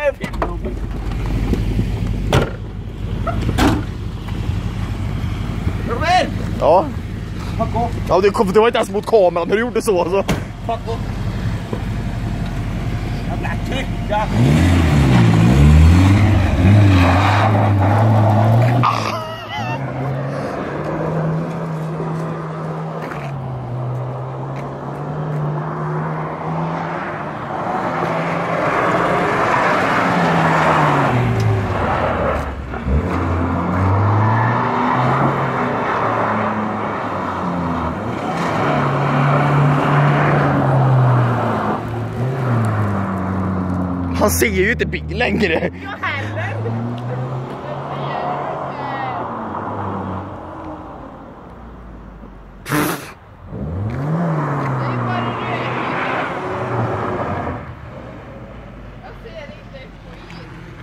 Robin! Ja. Fuck off. Ja, det var inte ens mot kameran när du gjorde så. Fuck off. Jävla krycka. Han ser ju inte bil längre. Jag heller. Jag ser inte skit.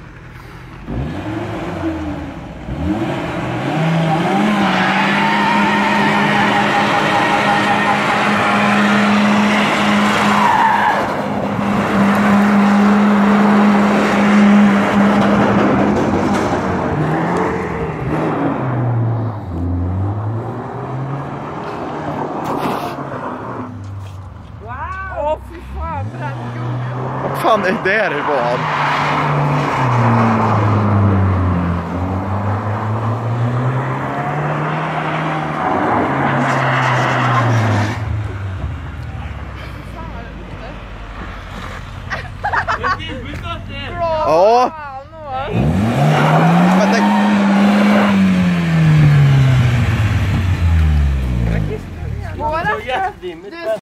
Åh fy fan, brandgubben. Vad fan är det där var? Ja. Men det... Våra